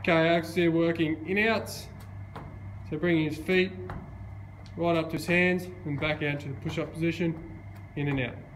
Okay, Alex here working in-outs. So bringing his feet right up to his hands and back out to the push-up position, in and out.